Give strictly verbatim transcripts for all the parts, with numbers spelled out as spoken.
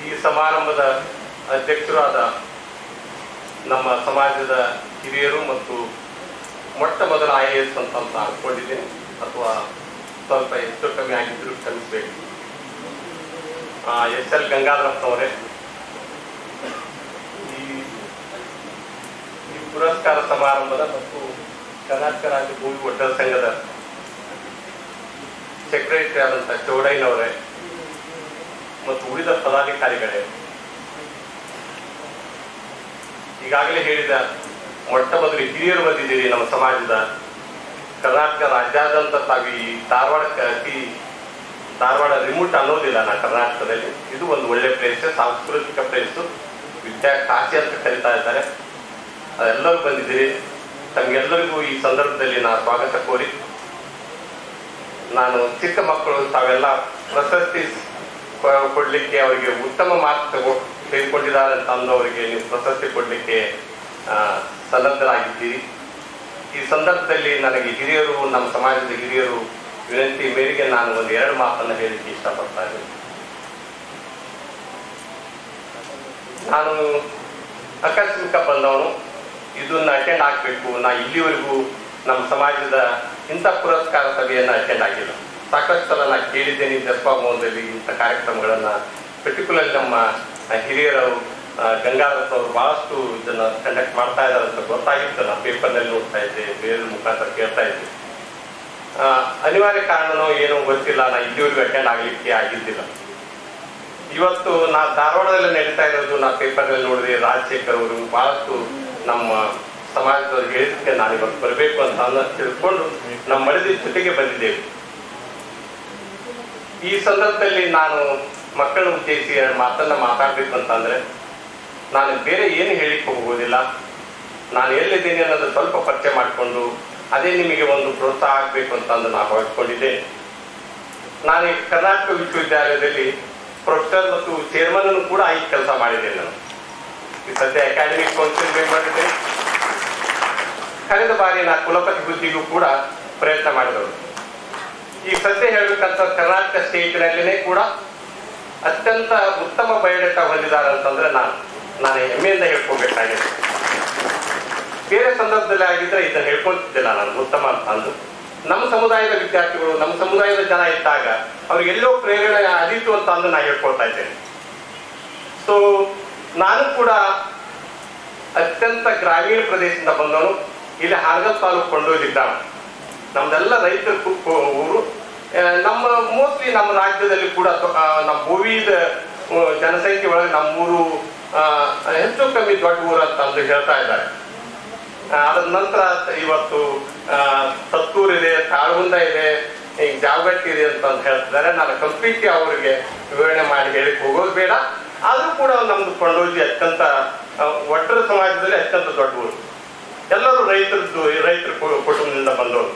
ಈ ಸಮಾರಂಭದ ಅಧ್ಯಕ್ಷರಾದ ನಮ್ಮ ಸಮಾಜದ ಹಿರಿಯರು ಮತ್ತು ಮೊಟ್ಟ ಮೊದಲ ಐ ಎ ಎಸ್ ಅಂತ ಅಂತ ಅನ್ಕೊಂಡಿದ್ದೀನಿ, ಅಥವಾ ಸ್ವಲ್ಪ ಹೆಚ್ಚು ಕಮ್ಮಿ ಆಗಿದ್ರು ಕ್ಷಮಿಸಬೇಕು. ಎಸ್ ಎಲ್ ಗಂಗಾಧರಪ್ಪನವರೇ, ಈ ಈ ಪುರಸ್ಕಾರ ಸಮಾರಂಭದ ಮತ್ತು ಕರ್ನಾಟಕ ರಾಜ್ಯ ಭೂಮಿ ಒಡ್ಡರ ಸಂಘದ ಸೆಕ್ರೆಟರಿ ಆದಂಥ ಚೌಡಯ್ಯನವರೇ ಮತ್ತು ಉಳಿದ ಪದಾಧಿಕಾರಿಗಳೇ, ಈಗಾಗಲೇ ಹೇಳಿದ ಮೊಟ್ಟ ಮೊದಲು ಹಿರಿಯರು ಬಂದಿದ್ದೀರಿ ನಮ್ಮ ಸಮಾಜದ. ಕರ್ನಾಟಕ ರಾಜ್ಯಾದ್ಯಂತ ತಾವು ಈ ಧಾರವಾಡಕ್ಕೆ ಅತಿ ಧಾರವಾಡ ರಿಮೋಟ್ ಅನ್ನೋದಿಲ್ಲ ನಾ ಕರ್ನಾಟಕದಲ್ಲಿ. ಇದು ಒಂದು ಒಳ್ಳೆ ಪ್ಲೇಸ್, ಸಾಂಸ್ಕೃತಿಕ ಪ್ಲೇಸು, ವಿದ್ಯಾ ಕಾಶಿ ಅಂತ ಕರೀತಾ ಇದ್ದಾರೆ. ಅದೆಲ್ಲರೂ ಬಂದಿದ್ದೀರಿ. ತಮಗೆಲ್ಲರಿಗೂ ಈ ಸಂದರ್ಭದಲ್ಲಿ ನಾನು ಸ್ವಾಗತ ಕೋರಿ, ನಾನು ಚಿಕ್ಕ ಮಕ್ಕಳು ತಾವೆಲ್ಲ ಪ್ರಶಸ್ತಿ ಕೊಡ್ಲಿಕ್ಕೆ ಅವರಿಗೆ ಉತ್ತಮ ಮಾರ್ಕ್ಸ್ ತಗೋ ತೆಗೆದುಕೊಂಡಿದ್ದಾರೆ ಅಂತ ಅಂದವರಿಗೆ ನೀವು ಪ್ರಶಸ್ತಿ ಕೊಡಲಿಕ್ಕೆ ಸನ್ನದ್ಧರಾಗಿದ್ದೀರಿ. ಈ ಸಂದರ್ಭದಲ್ಲಿ ನನಗೆ ಹಿರಿಯರು, ನಮ್ಮ ಸಮಾಜದ ಹಿರಿಯರು ವಿನಂತಿ ಮೇರೆಗೆ ನಾನು ಒಂದು ಎರಡು ಮಾತನ್ನು ಹೇಳಲಿಕ್ಕೆ ಇಷ್ಟಪಡ್ತಾ ಇದ್ದೀನಿ. ನಾನು ಆಕಸ್ಮಿಕ ಬಂದವನು, ಇದನ್ನ ಅಟೆಂಡ್ ಆಗಬೇಕು. ನಾ ಇಲ್ಲಿವರೆಗೂ ನಮ್ಮ ಸಮಾಜದ ಇಂಥ ಪುರಸ್ಕಾರ ಸಭೆಯನ್ನು ಅಟೆಂಡ್ ಆಗಿಲ್ಲ. ಸಾಕಷ್ಟು ಸಲ ನಾನು ಕೇಳಿದ್ದೇನೆ ಜಸ್ಪಾಭವನದಲ್ಲಿ ಇಂಥ ಕಾರ್ಯಕ್ರಮಗಳನ್ನು. ಪರ್ಟಿಕ್ಯುಲರ್ಲಿ ನಮ್ಮ ಹಿರಿಯರು ಗಂಗಾಧರಪ್ಪನವರು ಬಹಳಷ್ಟು ಇದನ್ನು ಕಂಡಕ್ಟ್ ಮಾಡ್ತಾ ಇದ್ದಾರೆ ಅಂತ ಗೊತ್ತಾಗಿತ್ತು. ನಾನು ಪೇಪರ್ನಲ್ಲಿ ನೋಡ್ತಾ ಇದ್ದೆ, ಬೇರೆ ಮುಖಾಂತರ ಕೇಳ್ತಾ ಇದ್ದೆ. ಅನಿವಾರ್ಯ ಕಾರಣನೋ ಏನೋ ಗೊತ್ತಿಲ್ಲ, ನಾನು ಇಲ್ಲಿವರೆಗೂ ಅಟೆಂಡ್ ಆಗಲಿಕ್ಕೆ ಆಗಿದ್ದಿಲ್ಲ. ಇವತ್ತು ನಾ ಧಾರವಾಡದಲ್ಲಿ ನಡೀತಾ ಇರೋದು ನಾ ಪೇಪರ್ನಲ್ಲಿ ನೋಡಿದೆ. ರಾಜಶೇಖರ್ ಅವರು ಬಹಳಷ್ಟು ನಮ್ಮ ಸಮಾಜದವ್ರು ಹೇಳಿದಕ್ಕೆ ನಾನು ಇವತ್ತು ಬರಬೇಕು ಅಂತ ಅನ್ನ ತಿಳ್ಕೊಂಡು ನಮ್ಮ ಮಳದಿ ಜೊತೆಗೆ ಬಂದಿದ್ದೇವೆ. ಈ ಸಂದರ್ಭದಲ್ಲಿ ನಾನು ಮಕ್ಕಳನ್ನು ಉದ್ದೇಶಿಸಿ ಮಾತನ್ನ ಮಾತಾಡಬೇಕು ಅಂತಂದ್ರೆ ನಾನು ಬೇರೆ ಏನು ಹೇಳಿಕ್ಕೆ ಹೋಗೋದಿಲ್ಲ. ನಾನು ಎಲ್ಲಿದ್ದೀನಿ ಅನ್ನೋದು ಸ್ವಲ್ಪ ಪರಿಚಯ ಮಾಡಿಕೊಂಡು ಅದೇ ನಿಮಗೆ ಒಂದು ಪ್ರೋತ್ಸಾಹ ಆಗಬೇಕು ಅಂತಂದು ನಾನು ಹೊರಡ್ಕೊಂಡಿದ್ದೆ. ನಾನು ಈ ಕರ್ನಾಟಕ ವಿಶ್ವವಿದ್ಯಾಲಯದಲ್ಲಿ ಪ್ರೊಫೆಸರ್ ಮತ್ತು ಚೇರ್ಮನ್ ಅನ್ನು ಕೂಡ ಆಗಿ ಕೆಲಸ ಮಾಡಿದ್ದೇನೆ. ನಾನು ಈ ಸದ್ಯ ಅಕಾಡೆಮಿಕ್ ಕೌನ್ಸಿಲ್ ಮೆಂಬರ್. ಕಳೆದ ಬಾರಿ ನಾನು ಕುಲಪತಿ ಹುದ್ದೆಗೂ ಕೂಡ ಪ್ರಯತ್ನ ಮಾಡಿದವರು. ಈ ಸದ್ಯ ಹೇಳ್ಬೇಕಂತ ಕರ್ನಾಟಕ ಸ್ಟೇಟ್ನಲ್ಲಿನೇ ಕೂಡ ಅತ್ಯಂತ ಉತ್ತಮ ಬಯೋಡೇಟಾ ಹೊಂದಿದ್ದಾರೆ ಅಂತಂದ್ರೆ ನಾನು ನಾನು ಹೆಮ್ಮೆಯಿಂದ ಹೇಳ್ಕೋಬೇಕಾಗಿದೆ. ಬೇರೆ ಸಂದರ್ಭದಲ್ಲಿ ಆಗಿದ್ರೆ ಇದನ್ನು ಹೇಳ್ಕೊಳ್ತಿದ್ದಿಲ್ಲ ನಾನು ಉತ್ತಮ ಅಂತ ಅಂದು. ನಮ್ಮ ಸಮುದಾಯದ ವಿದ್ಯಾರ್ಥಿಗಳು, ನಮ್ಮ ಸಮುದಾಯದ ಜನ ಇದ್ದಾಗ ಅವ್ರಿಗೆಲ್ಲೋ ಪ್ರೇರಣೆ ಆದೀತು ಅಂತ ಅಂದು ನಾನು ಹೇಳ್ಕೊಳ್ತಾ ಇದ್ದೇನೆ. ಸೊ ನಾನು ಕೂಡ ಅತ್ಯಂತ ಗ್ರಾಮೀಣ ಪ್ರದೇಶದಿಂದ ಬಂದವನು. ಇಲ್ಲಿ ಹಾನಗಲ್ ತಾಲೂಕು ಕೊಂಡೋಗಿ ಗ್ರಾಮ, ನಮ್ದೆಲ್ಲ ರೈತರ ಊರು. ನಮ್ಮ ಮೋಸ್ಟ್ಲಿ ನಮ್ಮ ರಾಜ್ಯದಲ್ಲಿ ಕೂಡ ನಮ್ಮ ಭೂವಿದ ಜನಸಂಖ್ಯೆ ಒಳಗೆ ನಮ್ಮೂರು ಹೆಚ್ಚು ಕಮ್ಮಿ ದೊಡ್ಡ ಊರು ಅಂತ ಅಂದು ಹೇಳ್ತಾ ಇದ್ದಾರೆ. ಅದ ನಂತರ ಇವತ್ತು ಸತ್ತೂರು ಇದೆ, ತಾಳಗುಂದ ಇದೆ, ಈಗ ಜಾವಗಟ್ಟಿ ಇದೆ ಅಂತ ಹೇಳ್ತಿದ್ದಾರೆ. ನಾನು ಕಂಪ್ಲೀಟ್ಲಿ ಅವರಿಗೆ ವಿವರಣೆ ಮಾಡಿ ಹೇಳಿಕ್ ಹೋಗೋದು ಬೇಡ. ಆದ್ರೂ ಕೂಡ ನಮ್ದು ಕೊಂಡೋಜಿ ಅತ್ಯಂತ ಒಟ್ಟರ ಸಮಾಜದಲ್ಲಿ ಅತ್ಯಂತ ದೊಡ್ಡ ಊರು. ಎಲ್ಲರೂ ರೈತರದ್ದು ರೈತರ ಕುಟುಂಬದಿಂದ ಬಂದವರು.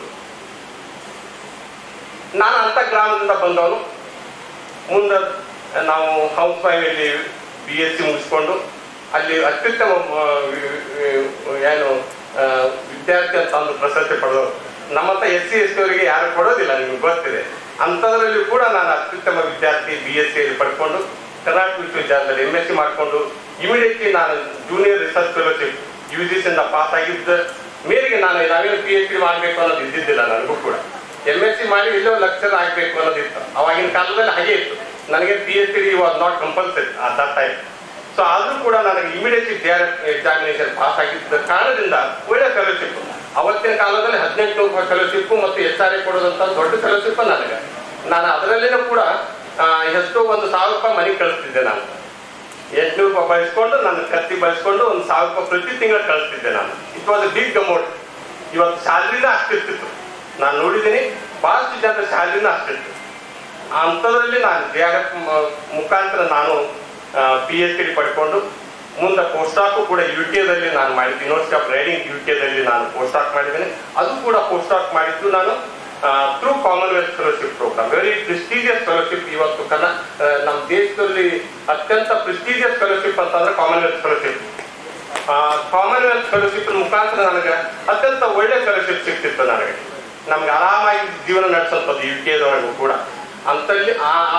ನಾನು ಅಂತ ಗ್ರಾಮದಿಂದ ಬಂದವನು. ಮುಂದೆ ನಾವು ಹೌಸ್ ವೈಫಲ್ಲಿ ಬಿ ಎಸ್ ಸಿ ಮುಗಿಸ್ಕೊಂಡು ಅಲ್ಲಿ ಅತ್ಯುತ್ತಮ ಏನು ವಿದ್ಯಾರ್ಥಿ ಅಂತ ಒಂದು ಪ್ರಶಸ್ತಿ ಪಡೆದವರು. ನಮ್ಮಂತ ಎಸ್ ಸಿ ಎಸ್ ಟಿ ಅವರಿಗೆ ಯಾರು ಕೊಡೋದಿಲ್ಲ, ನಿಮ್ಗೆ ಗೊತ್ತಿದೆ. ಅಂಥದ್ರಲ್ಲಿ ಕೂಡ ನಾನು ಅತ್ಯುತ್ತಮ ವಿದ್ಯಾರ್ಥಿ ಬಿ ಎಸ್ ಸಿಯಲ್ಲಿ ಪಡ್ಕೊಂಡು ಕರ್ನಾಟಕ ವಿಶ್ವವಿದ್ಯಾಲಯದಲ್ಲಿ ಎಂ ಎಸ್ ಸಿ ಮಾಡಿಕೊಂಡು ಇಮಿಡಿಯೇಟ್ಲಿ ನಾನು junior research fellowship U G ಸಿಯಿಂದ ಪಾಸ್ ಆಗಿದ್ದ ಮೇರೆಗೆ ನಾನು ನಾವೇನು ಪಿ ಎಚ್ ಡಿ ಮಾಡಬೇಕು ಅನ್ನೋದು ಇದ್ದಿದ್ದಿಲ್ಲ. ನನಗೂ ಕೂಡ ಎಂ ಎಸ್ ಸಿ ಮಾಡಿ ಇಲ್ಲೋ ಲೆಕ್ಚರ್ ಆಗಬೇಕು ಅನ್ನೋದಿತ್ತು. ಅವಾಗಿನ ಕಾಲದಲ್ಲಿ ಹಾಗೆ ಇತ್ತು. ನನಗೆ P H D was not compulsory ಆ ಟೈಮ್. ಸೊ ಆದ್ರೂ ಕೂಡ ನನಗೆ immediately D R F examination pass ಆಗಿದ್ದ ಕಾರಣದಿಂದ ಒಳ್ಳೆ ಫೆಲೋಶಿಪ್. ಅವತ್ತಿನ ಕಾಲದಲ್ಲಿ ಹದಿನೆಂಟು ಫೆಲೋಶಿಪ್ ಮತ್ತು ಎಸ್ ಆರ್ ಎ ಕೊಡೋದಂತ ದೊಡ್ಡ ಫೆಲೋಶಿಪ್ ನನಗೆ. ನಾನು ಅದರಲ್ಲಿನೂ ಕೂಡ ಎಷ್ಟೋ ಒಂದು ಸಾವಿರ ರೂಪಾಯಿ ಮನೆಗೆ ಕಳಿಸ್ತಿದ್ದೆ. ನಾನು ಎಂಟುನೂರು ರೂಪಾಯಿ ಬಳಸ್ಕೊಂಡು ನನ್ನ ಖರ್ಚಿ ಬಳಸ್ಕೊಂಡು ಒಂದು ಸಾವಿರ ರೂಪಾಯಿ ಪ್ರತಿ ತಿಂಗಳು ಕಳಿಸ್ತಿದ್ದೆ ನಾನು. It was a big amount. ಇವತ್ತು ಸ್ಯಾಲ್ರಿನ ಅಷ್ಟಿರ್ತಿತ್ತು. ನಾನು ನೋಡಿದ್ದೀನಿ ಬಹಳಷ್ಟು ಜನರ ಸ್ಯಾಲ್ರಿನ ಅಷ್ಟಿತ್ತು. ಅಂಥದ್ರಲ್ಲಿ ನಾನು ಡಿ ಆರ್ ಎಫ್ ಮುಖಾಂತರ ನಾನು ಪಿ ಎಚ್ ಡಿ ಪಡ್ಕೊಂಡು ಮುಂದೆ ಪೋಸ್ಟಾಕು ಕೂಡ ಯು ಕೆದಲ್ಲಿ ನಾನು ಮಾಡಿದ್ದು. ಯೂನಿವರ್ಸಿಟಿ ಆಫ್ ರೈಡಿಂಗ್ ಯು ಕೆದಲ್ಲಿ ನಾನು ಪೋಸ್ಟಾಕ್ ಮಾಡಿದ್ದೇನೆ. ಅದು ಕೂಡ ಪೋಸ್ಟಾಕ್ ಮಾಡಿದ್ದು ನಾನು through Commonwealth fellowship programme. Very prestigious fellowship. ಇವತ್ತು ಕನ್ನ ನಮ್ಮ ದೇಶದಲ್ಲಿ ಅತ್ಯಂತ ಪ್ರೆಸ್ಟೀಜಿಯಸ್ ಫೆಲೋಶಿಪ್ ಅಂತಂದ್ರೆ ಕಾಮನ್ವೆಲ್ತ್ ಫೆಲೋಶಿಪ್. ಕಾಮನ್ವೆಲ್ತ್ ಫೆಲೋಶಿಪ್ ಮುಖಾಂತರ ನನಗೆ ಅತ್ಯಂತ ಒಳ್ಳೆ ಫೆಲೋಶಿಪ್ ಸಿಗ್ತಿತ್ತು. ನನಗೆ ನಮ್ಗೆ ಆರಾಮಾಗಿ ಜೀವನ ನಡೆಸೋಂಥದ್ದು ಯು ಕೆದವರೆಗೂ ಕೂಡ. ಅಂತಲ್ಲಿ ಆ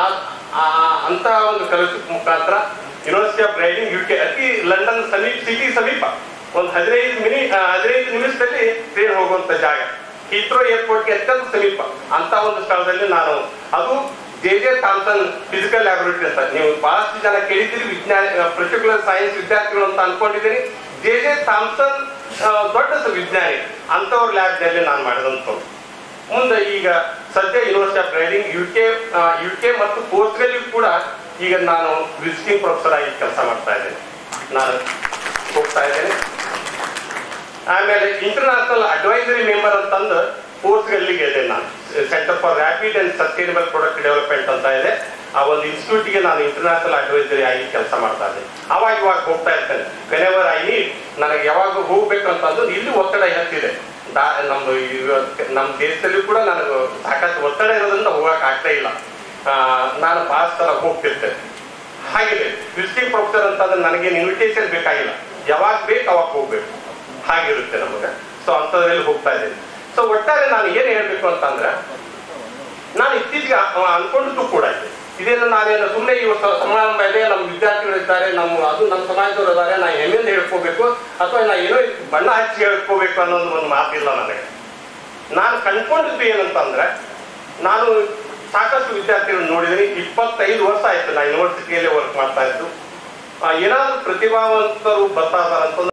ಅಂತ ಒಂದು ಕೆಲಸದ ಮುಖಾಂತರ University of Reading U K ಅತಿ ಲಂಡನ್ ಸಮೀಪ ಸಿಟಿ ಸಮೀಪ ಒಂದು ಹದಿನೈದು ಮಿನಿ ಹದಿನೈದು ನಿಮಿಷದಲ್ಲಿ ಟ್ರೈನ್ ಹೋಗುವಂತ ಜಾಗ, ಹೀಥ್ರೋ ಏರ್ಪೋರ್ಟ್ಗೆ ಅತ್ಯಂತ ಸಮೀಪ ಅಂತ ಒಂದು ಸ್ಥಳದಲ್ಲಿ ನಾನು, ಅದು J J Thomson physical laboratory ಅಂತ ನೀವು ಬಹಳಷ್ಟು ಜನ ಕೇಳಿದ್ದೀರಿ, ವಿಜ್ಞಾನ ಪರ್ಟಿಕ್ಯುಲರ್ ಸೈನ್ಸ್ ವಿದ್ಯಾರ್ಥಿಗಳು ಅಂತ ಅನ್ಕೊಂಡಿದ್ದೀನಿ. ಜೆ ಜೆ ಥಾಮ್ಸನ್ ದೊಡ್ಡ ವಿಜ್ಞಾನಿ ಅಂತವ್ರ ಲ್ಯಾಬ್ನಲ್ಲಿ ನಾನು ಮಾಡಿದಂಥವ್ರು. ಮುಂದೆ ಈಗ ಸದ್ಯ University of Reading U K U K ಮತ್ತು ಪೋರ್ಚುಗಲ್ ಕೂಡ ಈಗ ನಾನು ವಿಸಿಟಿಂಗ್ ಪ್ರೊಫೆಸರ್ ಆಗಿ ಕೆಲಸ ಮಾಡ್ತಾ ಇದ್ದೇನೆ, ನಾನು ಹೋಗ್ತಾ ಇದ್ದೇನೆ. ಆಮೇಲೆ ಇಂಟರ್ನ್ಯಾಷನಲ್ ಅಡ್ವೈಸರಿ ಮೆಂಬರ್ ಅಂತಂದು ಪೋರ್ಚುಗಲ್ಗೆ ಇದೆ ನಾನು, centre for rapid and sustainable product development ಅಂತ ಇದೆ. ಆ ಒಂದು ಇನ್ಸ್ಟಿಟ್ಯೂಟ್ಗೆ ನಾನು ಇಂಟರ್ನ್ಯಾಷನಲ್ ಅಡ್ವೈಸರಿ ಆಗಿ ಕೆಲಸ ಮಾಡ್ತಾ ಇದ್ದೇನೆ. ಅವಾಗ ಇವಾಗ ಹೋಗ್ತಾ ಇರ್ತೇನೆ, ವೆನೆವರ್ ಐ ನೀಡ್, ನನಗೆ ಯಾವಾಗ ಹೋಗ್ಬೇಕು ಅಂತಂದು ಇಲ್ಲಿ ಒತ್ತಡ ಹೆಚ್ಚಿದೆ. ದಾ ನಮ್ದು ನಮ್ಮ ದೇಶದಲ್ಲಿ ಕೂಡ ನನಗೆ ಸಾಕಷ್ಟು ಒತ್ತಡ ಇರೋದ್ರಿಂದ ಹೋಗಕ್ಕೆ ಆಗ್ತಾ ಇಲ್ಲ. ನಾನು ಭಾಳ ಸಲ ಹೋಗ್ತಿರ್ತೇನೆ. ಹಾಗಿದೆ ವಿಸಿಟಿಂಗ್ ಪ್ರೊಫೆಸರ್ ಅಂತಂದ್ರೆ ನನಗೇನು ಇನ್ವಿಟೇಷನ್ ಬೇಕಾಗಿಲ್ಲ, ಯಾವಾಗ ಬೇಕು ಅವಾಗ ಹೋಗ್ಬೇಕು, ಹಾಗಿರುತ್ತೆ ನಮಗೆ. ಸೊ ಅಂಥದ್ರಲ್ಲಿ ಹೋಗ್ತಾ ಇದ್ದೀನಿ. ಸೊ ಒಟ್ಟಾರೆ ನಾನು ಏನು ಹೇಳ್ಬೇಕು ಅಂತಂದ್ರೆ, ನಾನು ಇತ್ತೀಚೆಗೆ ಅನ್ಕೊಂಡಿದ್ದು ಕೂಡ ಇದೆ, ಇದೇನು ನಾನೇನು ಸುಮ್ಮನೆ ಈ ಸಮಾರಂಭ ಇದೆ, ನಮ್ಮ ವಿದ್ಯಾರ್ಥಿಗಳಿದ್ದಾರೆ, ನಮ್ಮ ಅದು ನಮ್ಮ ಸಮಾಜದವರು ಇದ್ದಾರೆ, ನಾ ಹೆಮ್ಮೆಂದು ಹೇಳ್ಕೋಬೇಕು ಅಥವಾ ನಾ ಏನೋ ಬಣ್ಣ ಹಚ್ಚಿ ಹೇಳ್ಕೋಬೇಕು ಅನ್ನೋದು ಒಂದು ಮಾತಿಲ್ಲ ನನಗೆ. ನಾನು ಕಂಡ್ಕೊಂಡಿದ್ದು ಏನಂತಂದ್ರೆ, ನಾನು ಸಾಕಷ್ಟು ವಿದ್ಯಾರ್ಥಿಗಳು ನೋಡಿದ್ದೀನಿ. ಇಪ್ಪತ್ತೈದು ವರ್ಷ ಆಯ್ತು ನಾ ಯೂನಿವರ್ಸಿಟಿಯಲ್ಲೇ ವರ್ಕ್ ಮಾಡ್ತಾ ಇದ್ದು. ಏನಾದ್ರು ಪ್ರತಿಭಾವಂತರು ಬರ್ತಾ ಇದಾರಂತಂದ್ರೆ